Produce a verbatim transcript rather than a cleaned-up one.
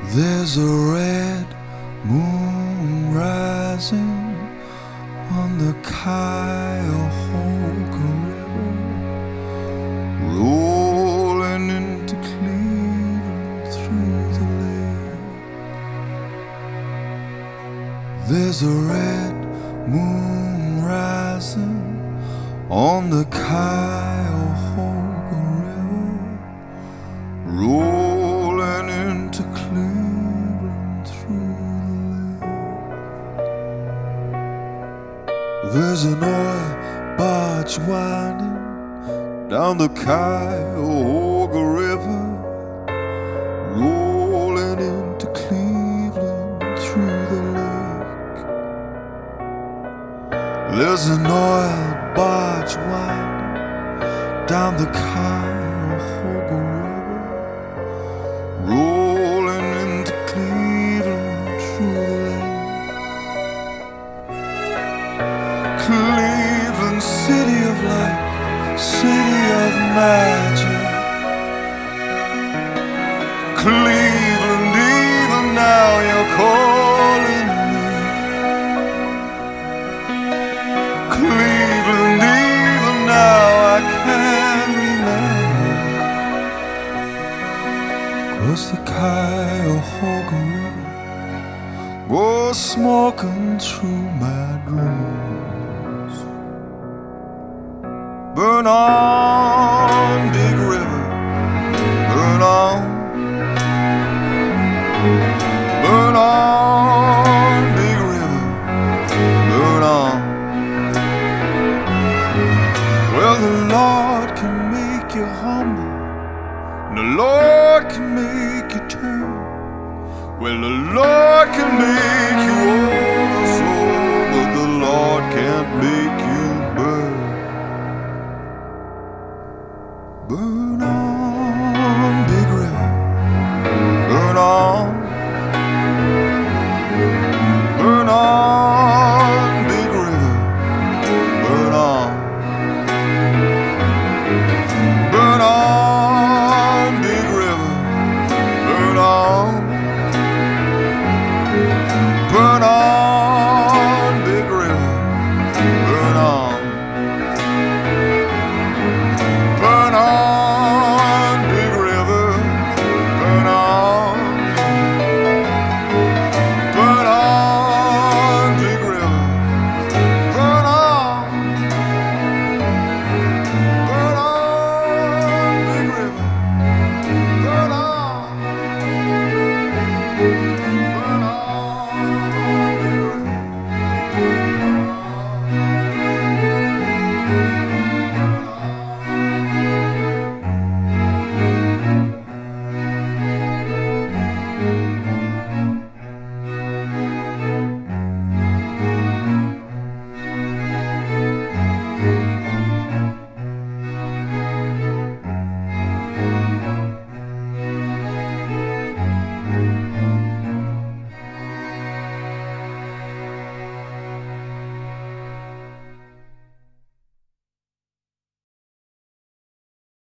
There's a red moon rising on the Cuyahoga River, rolling into Cleveland through the lake. There's a red moon rising on the Cuyahoga River, rolling into Cleveland through the lake. There's an oil barge winding down the Cuyahoga River, rolling into Cleveland through the lake. There's an oil barge winding down the Cuyahoga River, rolling into Cleveland through the lake. Cleveland, city of light, city of magic. Cleveland, even now you're calling me. Cleveland, even now I can't remember, 'cause the Cuyahoga River was smoking through my dreams. Burn on, big river, burn on. Burn on, big river, burn on. Well, the Lord can make you humble, and the Lord can make you turn. Well, the Lord can make you overflow, but the Lord can't make you burn. Burn on.